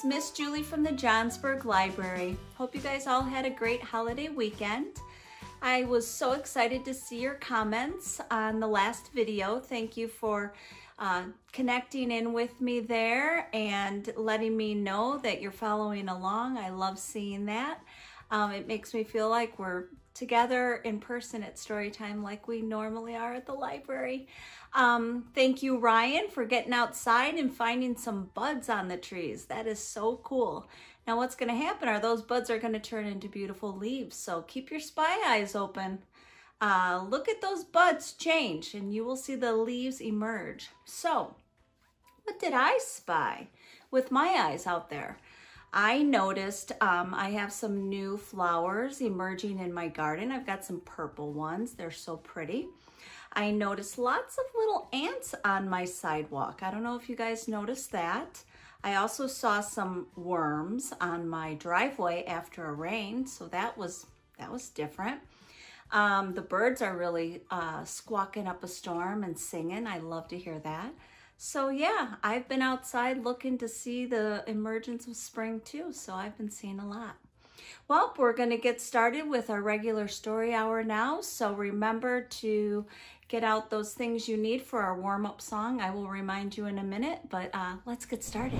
Miss Julie from the Johnsburg Library. Hope you guys all had a great holiday weekend. I was so excited to see your comments on the last video. Thank you for connecting in with me there and letting me know that you're following along. I love seeing that. It makes me feel like we're together in person at Storytime like we normally are at the library. Thank you, Ryan, for getting outside and finding some buds on the trees. That is so cool. Now what's going to happen are those buds are going to turn into beautiful leaves. So keep your spy eyes open. Look at those buds change and you will see the leaves emerge. So what did I spy with my eyes out there? I noticed I have some new flowers emerging in my garden. I've got some purple ones. They're so pretty. I noticed lots of little ants on my sidewalk. I don't know if you guys noticed that. I also saw some worms on my driveway after a rain, so that was different. The birds are really squawking up a storm and singing. I love to hear that. So yeah, I've been outside looking to see the emergence of spring too, so I've been seeing a lot. Well, we're going to get started with our regular story hour now, so remember to get out those things you need for our warm-up song. I will remind you in a minute, but let's get started.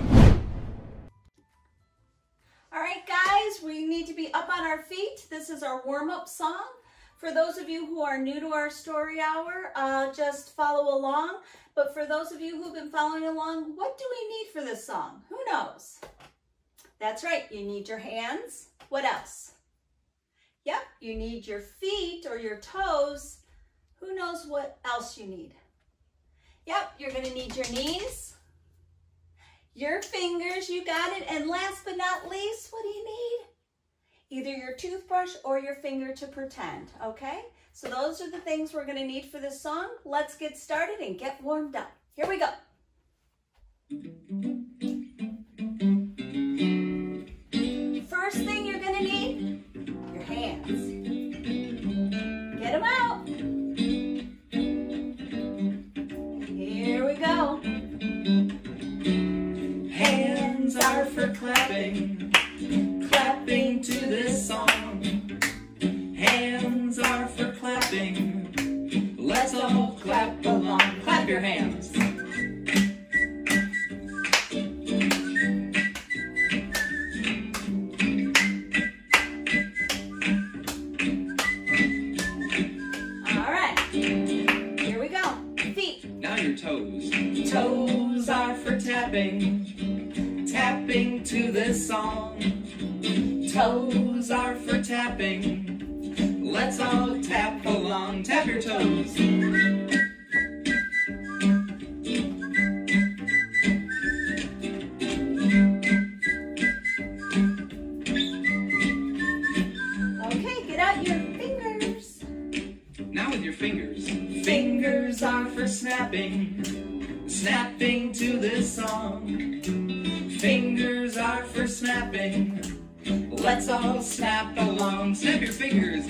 All right, guys, we need to be up on our feet. This is our warm-up song. For those of you who are new to our story hour, just follow along. But for those of you who've been following along, what do we need for this song? Who knows? That's right, you need your hands. What else? Yep, you need your feet or your toes. Who knows what else you need? Yep, you're gonna need your knees, your fingers, you got it. And last but not least, what do you need? Either your toothbrush or your finger to pretend, okay? So those are the things we're gonna need for this song. Let's get started and get warmed up. Here we go. First thing you're gonna need, your hands. Get them out. Here we go. Hands are for clapping, clapping to this song. Hands are for clapping, let's all clap along. Clap your hands. All right, here we go. Feet. Now your toes. Toes are for tapping, tapping to this song. Toes are for tapping, let's all tap along. Tap your toes. Okay, get out your fingers. Now with your fingers. Fingers are for snapping, snapping to this song. Fingers are for snapping, let's all snap along. Snap your fingers.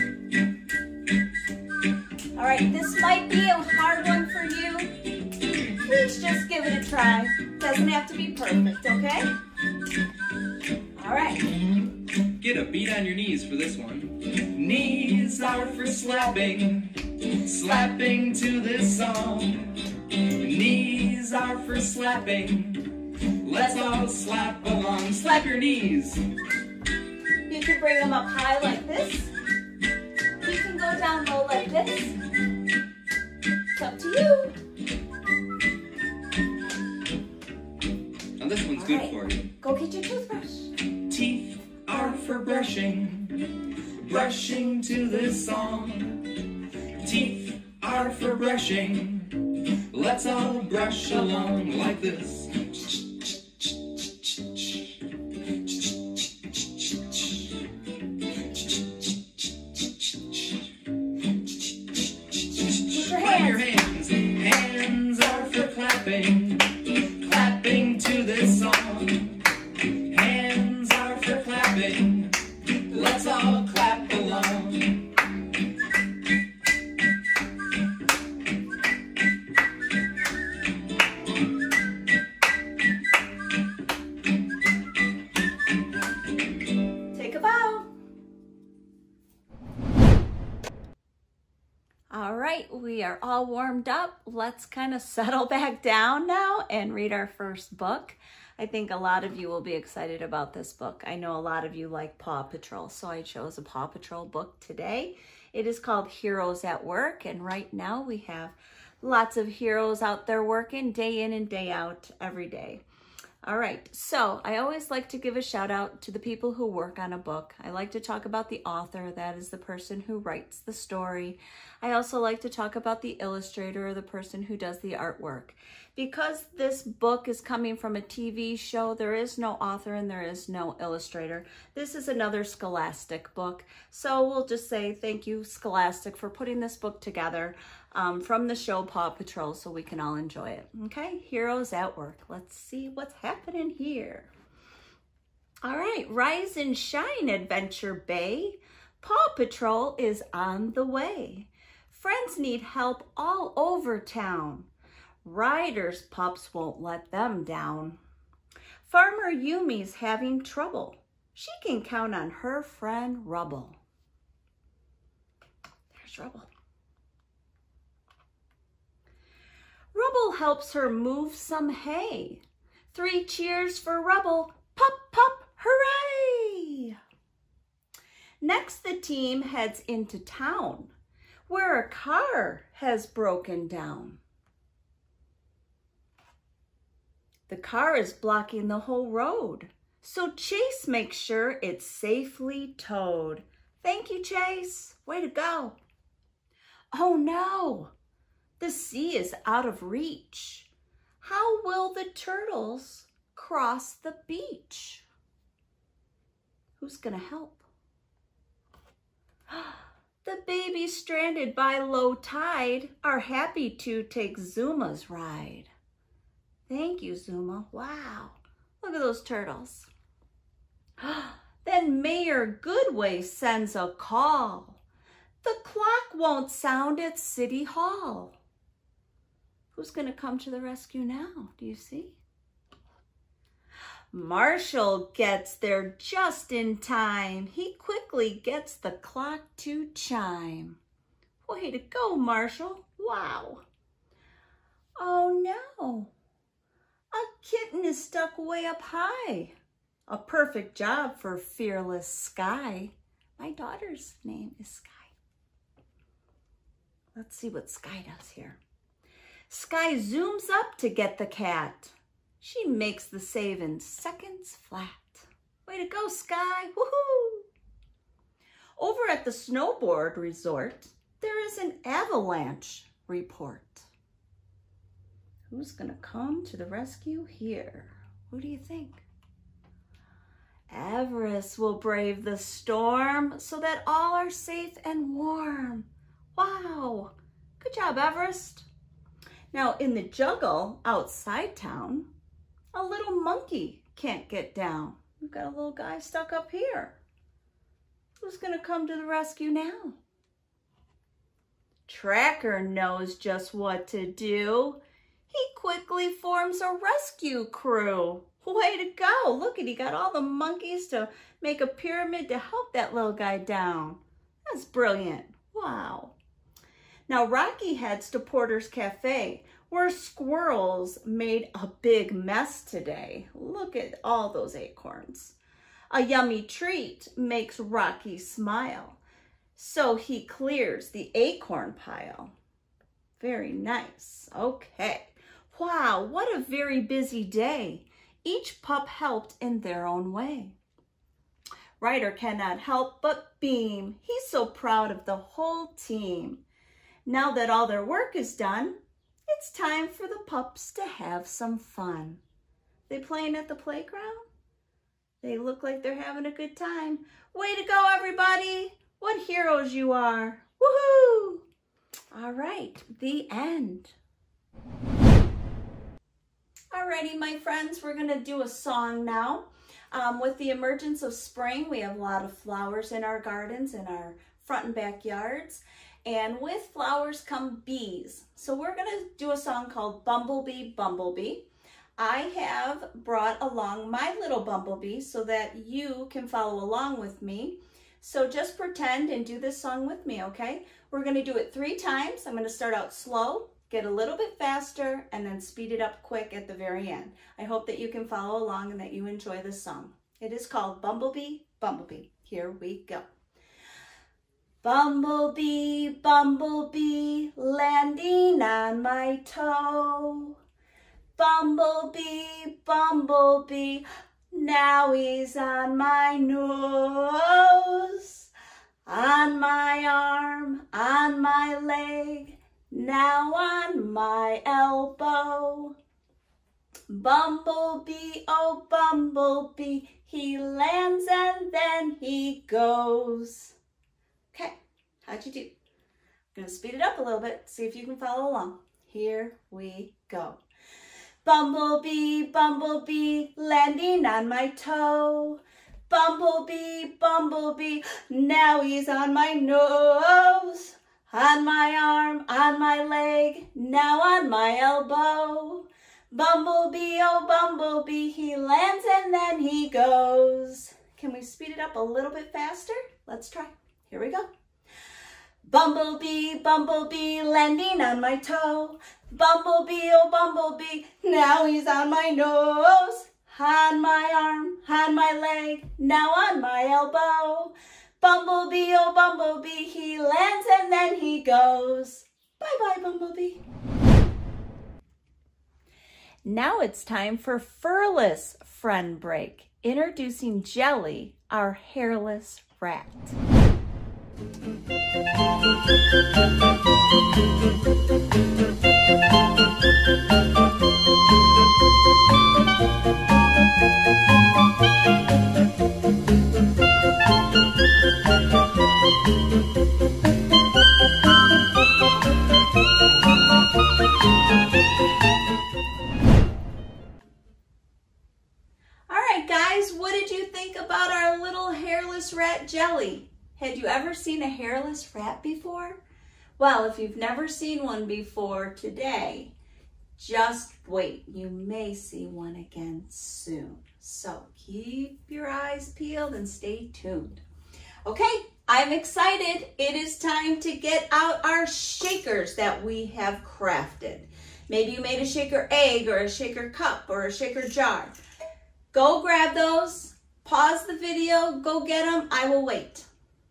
All right, this might be a hard one for you. Please just give it a try. Doesn't have to be perfect, okay? All right. Get a beat on your knees for this one. Knees are for slapping, slapping to this song. Knees are for slapping, let's all slap along. Slap your knees. You can bring them up high like this. You can go down low like this. It's up to you. Now this one's good for you. Go get your toothbrush. Teeth are for brushing, brushing to this song. Teeth are for brushing, let's all brush along like this. Clap your hands. Hands are for clapping, clapping to this song. Hands are for clapping, let's all clap along. bow. All right, we are all warmed up. Let's kind of settle back down now and read our first book. I think a lot of you will be excited about this book. I know a lot of you like Paw Patrol, so I chose a Paw Patrol book today. It is called Heroes at Work, and right now we have lots of heroes out there working day in and day out every day. All right, so I always like to give a shout out to the people who work on a book. I like to talk about the author, that is the person who writes the story. I also like to talk about the illustrator, or the person who does the artwork. Because this book is coming from a TV show, there is no author and there is no illustrator. This is another Scholastic book. So we'll just say thank you, Scholastic, for putting this book together from the show Paw Patrol so we can all enjoy it. Okay, Heroes at Work. Let's see what's happening here. All right, rise and shine, Adventure Bay. Paw Patrol is on the way. Friends need help all over town. Riders' pups won't let them down. Farmer Yumi's having trouble. She can count on her friend Rubble. There's Rubble. Rubble helps her move some hay. 3 cheers for Rubble. Pop, pop, hooray! Next, the team heads into town, where a car has broken down. The car is blocking the whole road, so Chase makes sure it's safely towed. Thank you, Chase. Way to go. Oh no, the sea is out of reach. How will the turtles cross the beach? Who's gonna help? The babies stranded by low tide are happy to take Zuma's ride. Thank you, Zuma. Wow, look at those turtles. Then Mayor Goodway sends a call. The clock won't sound at City Hall. Who's gonna come to the rescue now? Do you see? Marshall gets there just in time. He quickly gets the clock to chime. Way to go, Marshall. Wow. Oh no. A kitten is stuck way up high. A perfect job for fearless Sky. My daughter's name is Sky. Let's see what Sky does here. Sky zooms up to get the cat. She makes the save in seconds flat. Way to go, Sky. Woohoo! Over at the snowboard resort, there is an avalanche report. Who's gonna come to the rescue here? Who do you think? Everest will brave the storm so that all are safe and warm. Wow, good job, Everest. Now in the juggle outside town, a little monkey can't get down. We've got a little guy stuck up here. Who's gonna come to the rescue now? Tracker knows just what to do. He quickly forms a rescue crew. Way to go. Look at, he got all the monkeys to make a pyramid to help that little guy down. That's brilliant. Wow. Now Rocky heads to Porter's Cafe, where squirrels made a big mess today. Look at all those acorns. A yummy treat makes Rocky smile, so he clears the acorn pile. Very nice. Okay. Wow, what a very busy day. Each pup helped in their own way. Ryder cannot help but beam. He's so proud of the whole team. Now that all their work is done, it's time for the pups to have some fun. They playing at the playground? They look like they're having a good time. Way to go, everybody. What heroes you are. Woohoo! All right, the end. Alrighty, my friends, we're gonna do a song now. With the emergence of spring, we have a lot of flowers in our gardens, in our front and backyards. And with flowers come bees. So we're gonna do a song called Bumblebee, Bumblebee. I have brought along my little bumblebee so that you can follow along with me. So just pretend and do this song with me, okay? We're gonna do it 3 times. I'm gonna start out slow, get a little bit faster, and then speed it up quick at the very end. I hope that you can follow along and that you enjoy this song. It is called Bumblebee, Bumblebee. Here we go. Bumblebee, bumblebee, landing on my toe. Bumblebee, bumblebee, now he's on my nose, on my arm, on my leg, now on my elbow. Bumblebee, oh bumblebee, he lands and then he goes. Okay, how'd you do? I'm gonna speed it up a little bit, see if you can follow along. Here we go. Bumblebee, bumblebee, landing on my toe. Bumblebee, bumblebee, now he's on my nose, on my arm, on my leg, now on my elbow. Bumblebee, oh bumblebee, he lands and then he goes. Can we speed it up a little bit faster? Let's try. Here we go. Bumblebee, bumblebee, landing on my toe. Bumblebee, oh bumblebee, now he's on my nose, on my arm, on my leg, now on my elbow. Bumblebee, oh bumblebee, he lands and then he goes. Bye-bye, bumblebee. Now it's time for Furless Friend Break. Introducing Jelly, our hairless rat. Guys, what did you think about our little hairless rat Jelly? Had you ever seen a hairless rat before? Well, if you've never seen one before today, just wait. You may see one again soon. So keep your eyes peeled and stay tuned. Okay, I'm excited. It is time to get out our shakers that we have crafted. Maybe you made a shaker egg or a shaker cup or a shaker jar. Go grab those, pause the video, go get them, I will wait.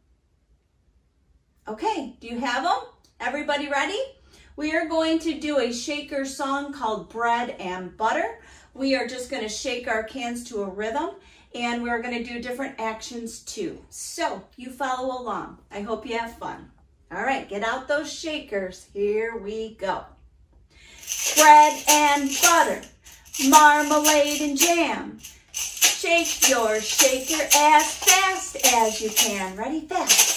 Okay, do you have them? Everybody ready? We are going to do a shaker song called Bread and Butter. We are just going to shake our cans to a rhythm, and we're going to do different actions too. So, you follow along. I hope you have fun. All right, get out those shakers. Here we go. Bread and butter, marmalade and jam. Shake your shaker as fast as you can. Ready? Fast.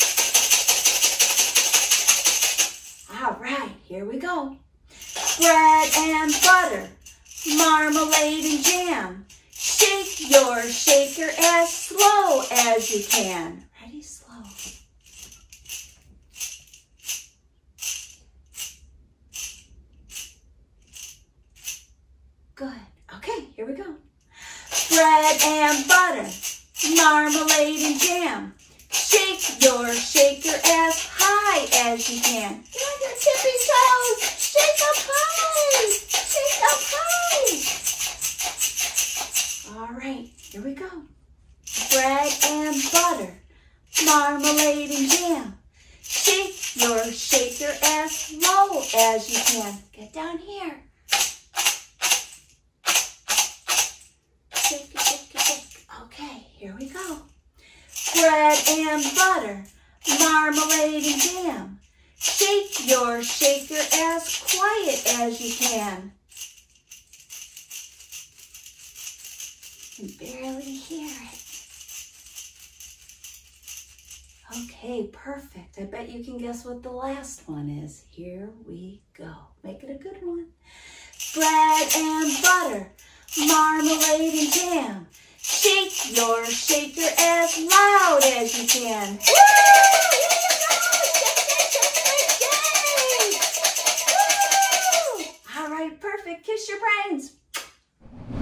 All right, here we go. Bread and butter, marmalade and jam. Shake your shaker as slow as you can. Ready? Slow. Good. Okay, here we go. Bread and butter, marmalade and jam. Shake your shaker as high as you can. You're on your tippy toes. Shake up high. Shake up high. All right, here we go. Bread and butter, marmalade and jam. Shake your shaker as low as you can. Get down here. Shake, shake, shake. Okay, here we go. Bread and butter, marmalade and jam. Shake your shaker as quiet as you can. You can barely hear it. Okay, perfect. I bet you can guess what the last one is. Here we go. Make it a good one. Bread and butter, marmalade and jam. Shake your shaker as loud as you can. Woo! All right, perfect. Kiss your brains.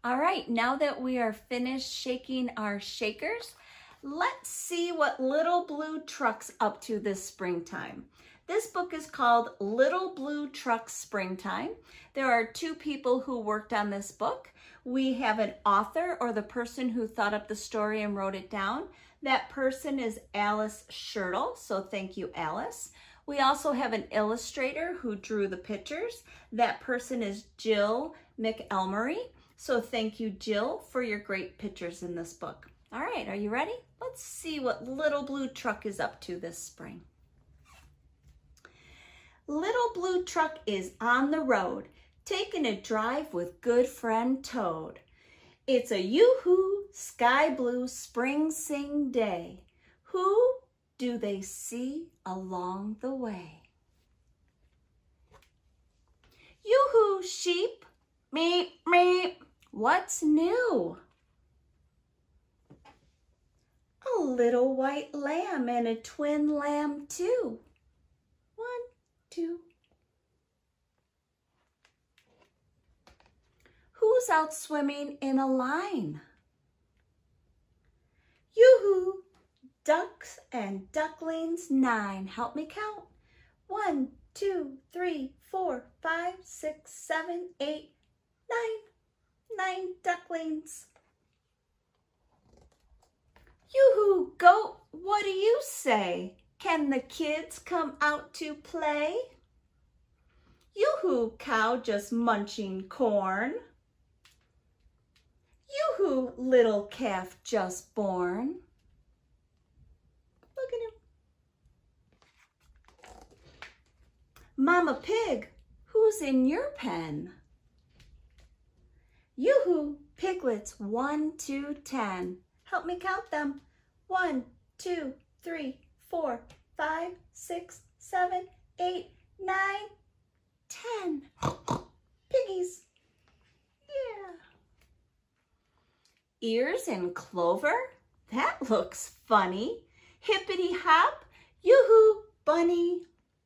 All right, now that we are finished shaking our shakers, let's see what Little Blue Truck's up to this springtime. This book is called Little Blue Truck Springtime. There are two people who worked on this book. We have an author, or the person who thought up the story and wrote it down. That person is Alice Schertle, so thank you, Alice. We also have an illustrator who drew the pictures. That person is Jill McElmurray. So thank you, Jill, for your great pictures in this book. All right, are you ready? Let's see what Little Blue Truck is up to this spring. Little Blue Truck is on the road, taking a drive with good friend Toad. It's a yoo-hoo, sky blue spring sing day. Who do they see along the way? Yoo-hoo, sheep, meep, meep. What's new? A little white lamb and a twin lamb too. 1, 2. Who's out swimming in a line? Yoo-hoo, ducks and ducklings 9. Help me count. 1, 2, 3, 4, 5, 6, 7, 8, 9. 9 ducklings. Yoo-hoo, goat, what do you say? Can the kids come out to play? Yoo-hoo, cow just munching corn. Yoo-hoo, little calf just born. Look at him. Mama Pig, who's in your pen? Yoo-hoo, piglets 1, 2, 10. Help me count them. 1, 2, 3, 4, 5, 6, 7, 8, 9, 10. Piggies. Yeah. Ears in clover? That looks funny. Hippity hop. Yoo-hoo, bunny.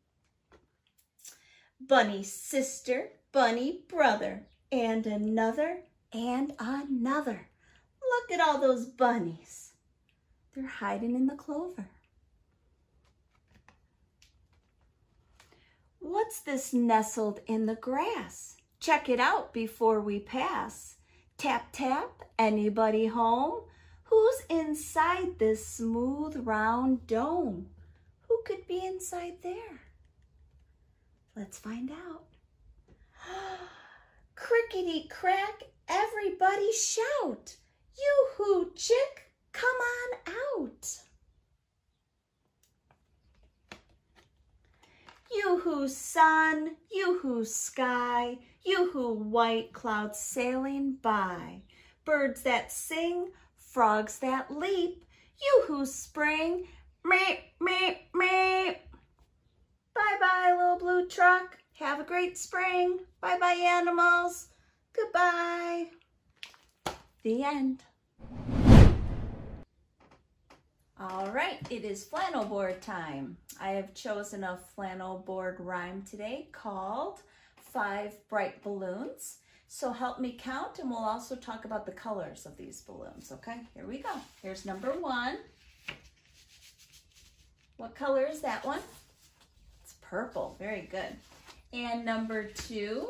Bunny sister, bunny brother, and another, and another. Look at all those bunnies. They're hiding in the clover. What's this nestled in the grass? Check it out before we pass. Tap, tap, anybody home? Who's inside this smooth round dome? Who could be inside there? Let's find out. Crickety crack, everybody shout. Yoo-hoo, chick, come on out. Yoo-hoo, sun, yoo-hoo, sky, yoo-hoo, white clouds sailing by. Birds that sing, frogs that leap, yoo-hoo, spring, meep, meep, meep. Bye-bye, Little Blue Truck. Have a great spring. Bye-bye, animals. Goodbye. The end. All right, it is flannel board time. I have chosen a flannel board rhyme today called 5 Bright Balloons. So help me count, and we'll also talk about the colors of these balloons, okay? Here we go. Here's number 1. What color is that one? It's purple. Very good. And number 2,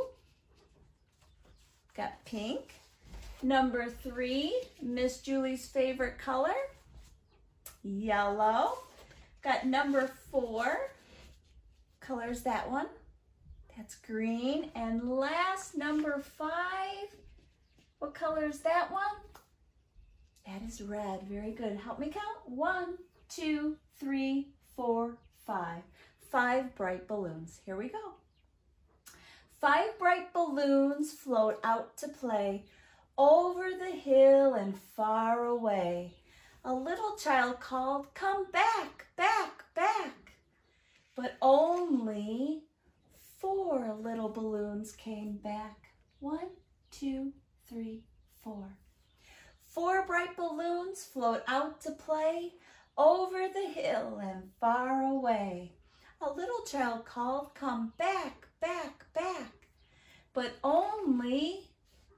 got pink. Number 3, Miss Julie's favorite color, yellow. Got number 4, color's that one? That's green. And last, number 5, what color is that one? That is red. Very good. Help me count. 1, 2, 3, 4, 5. 5 bright balloons. Here we go. 5 bright balloons float out to play over the hill and far away. A little child called, "Come back, back, back." But only 4 little balloons came back. 1, 2, 3, 4. 4 bright balloons float out to play over the hill and far away. A little child called, "Come back, back, back." But only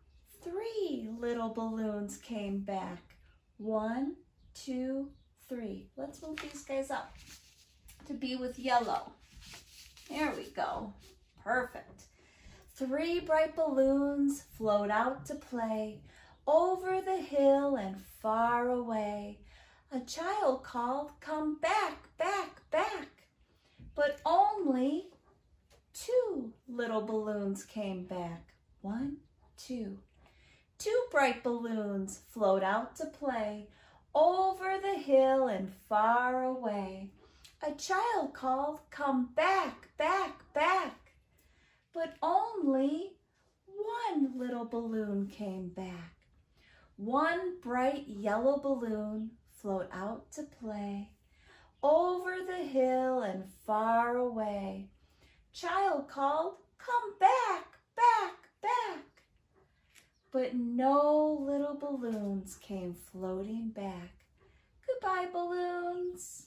3 little balloons came back. 1, 2, 3. Let's move these guys up to be with yellow. There we go. Perfect. 3 bright balloons float out to play over the hill and far away. A child called, "Come back, back, back." But only 2 little balloons came back. 1, 2. 2 bright balloons float out to play over the hill and far away. A child called, "Come back, back, back." But only 1 little balloon came back. 1 bright yellow balloon float out to play over the hill and far away. Child called, "Come back, back, back." But no little balloons came floating back. Goodbye, balloons.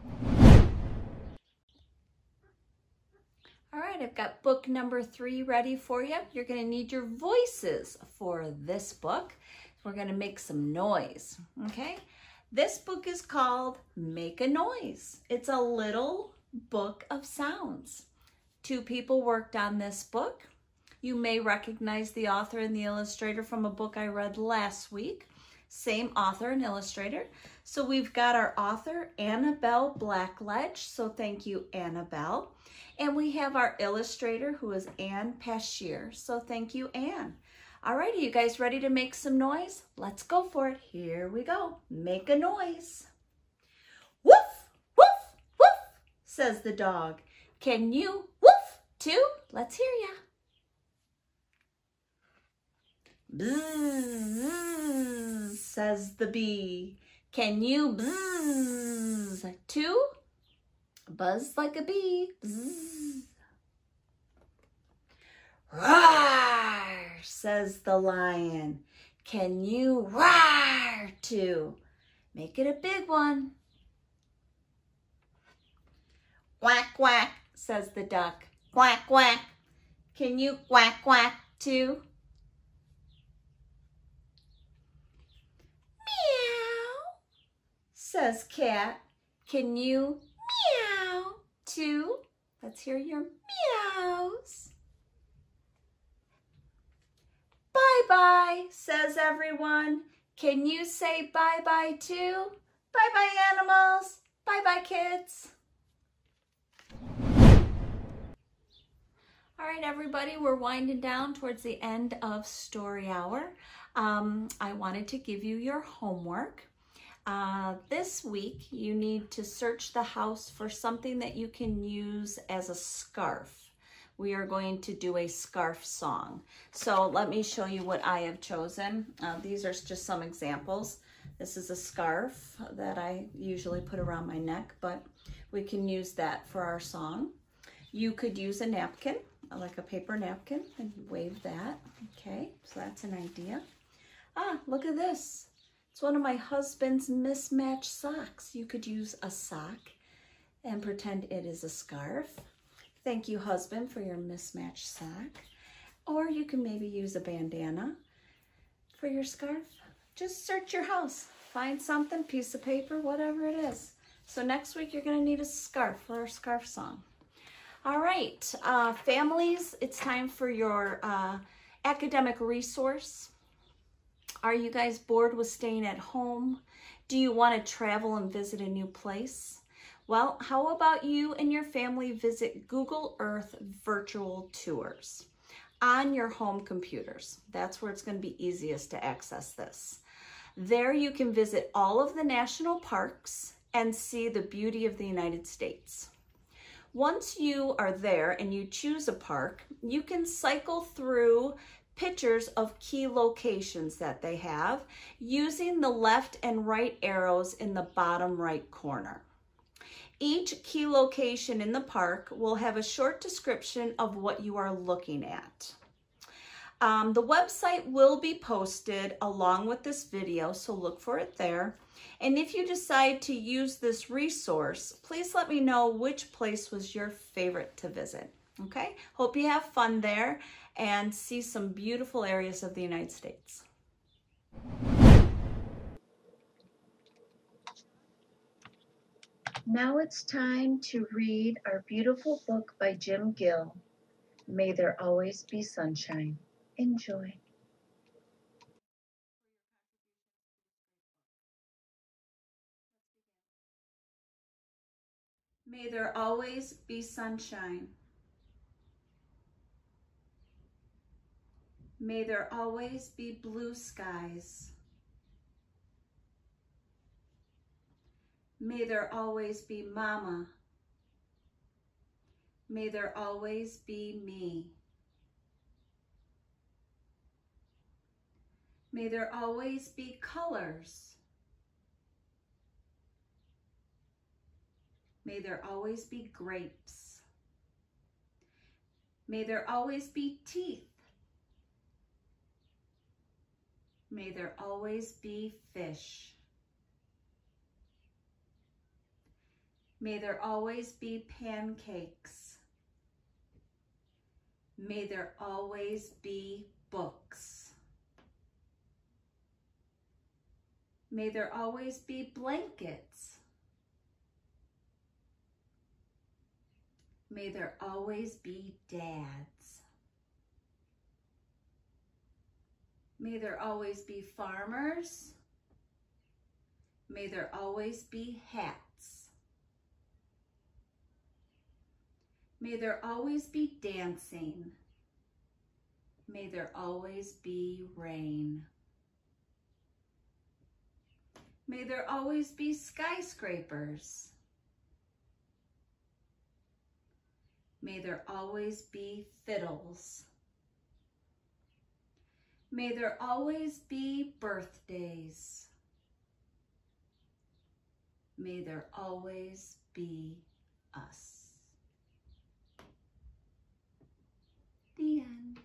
All right, I've got book number 3 ready for you. You're going to need your voices for this book. We're going to make some noise, okay? This book is called Make a Noise. It's a little book of sounds. 2 people worked on this book. You may recognize the author and the illustrator from a book I read last week. Same author and illustrator. So we've got our author, Annabelle Blackledge. So thank you, Annabelle. And we have our illustrator, who is Ann Pashier. So thank you, Ann. All right, are you guys ready to make some noise? Let's go for it. Here we go. Make a noise. Woof, woof, woof, says the dog. Can you woof too? Let's hear ya. Bzzz, says the bee. Can you buzz too? Buzz like a bee. Bzzz. Roar, says the lion. Can you roar too? Make it a big one. Quack, quack, says the duck. Quack, quack. Can you quack, quack too? Meow, says cat. Can you meow too? Let's hear your meows. Bye-bye, says everyone. Can you say bye-bye too? Bye-bye, animals. Bye-bye, kids. All right, everybody, we're winding down towards the end of story hour. I wanted to give you your homework. This week, you need to search the house for something that you can use as a scarf. We are going to do a scarf song. So let me show you what I have chosen. These are just some examples. This is a scarf that I usually put around my neck, but we can use that for our song. You could use a napkin, like a paper napkin, and wave that. Okay, so that's an idea. Ah, look at this. It's one of my husband's mismatched socks. You could use a sock and pretend it is a scarf. Thank you, husband, for your mismatched sock. Or you can maybe use a bandana for your scarf. Just search your house. Find something, piece of paper, whatever it is. So next week, you're going to need a scarf for our scarf song. All right, families, it's time for your academic resource. Are you guys bored with staying at home? Do you want to travel and visit a new place? Well, how about you and your family visit Google Earth virtual tours on your home computers? That's where it's going to be easiest to access this. There you can visit all of the national parks and see the beauty of the United States. Once you are there and you choose a park, you can cycle through pictures of key locations that they have using the left and right arrows in the bottom right corner. Each key location in the park will have a short description of what you are looking at. The website will be posted along with this video, so look for it there. And if you decide to use this resource, please let me know which place was your favorite to visit. Okay, hope you have fun there. and see some beautiful areas of the United States. Now it's time to read our beautiful book by Jim Gill, May There Always Be Sunshine. Enjoy. May there always be sunshine. May there always be blue skies. May there always be Mama. May there always be me. May there always be colors. May there always be grapes. May there always be teeth. May there always be fish. May there always be pancakes. May there always be books. May there always be blankets. May there always be dads. May there always be farmers. May there always be hats. May there always be dancing. May there always be rain. May there always be skyscrapers. May there always be fiddles. May there always be birthdays. May there always be us. The end.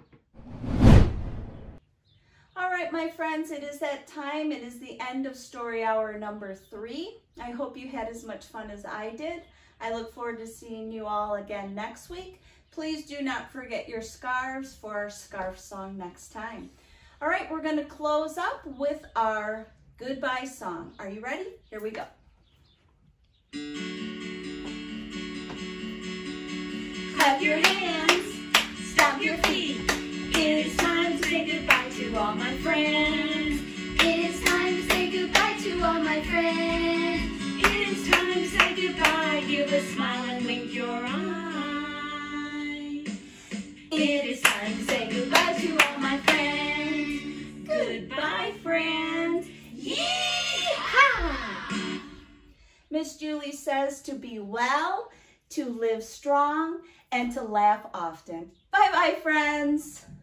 All right, my friends, it is that time. It is the end of story hour number 3. I hope you had as much fun as I did. I look forward to seeing you all again next week. Please do not forget your scarves for our scarf song next time. All right, we're going to close up with our goodbye song. Are you ready? Here we go. Clap your hands, stomp your feet. It is time to say goodbye to all my friends. It is time to say goodbye to all my friends. It is time to say goodbye. Give a smile and wink your eye. It is time to say goodbye to all my friends. Goodbye, friends. Yee-haw! Miss Julie says to be well, to live strong, and to laugh often. Bye-bye, friends.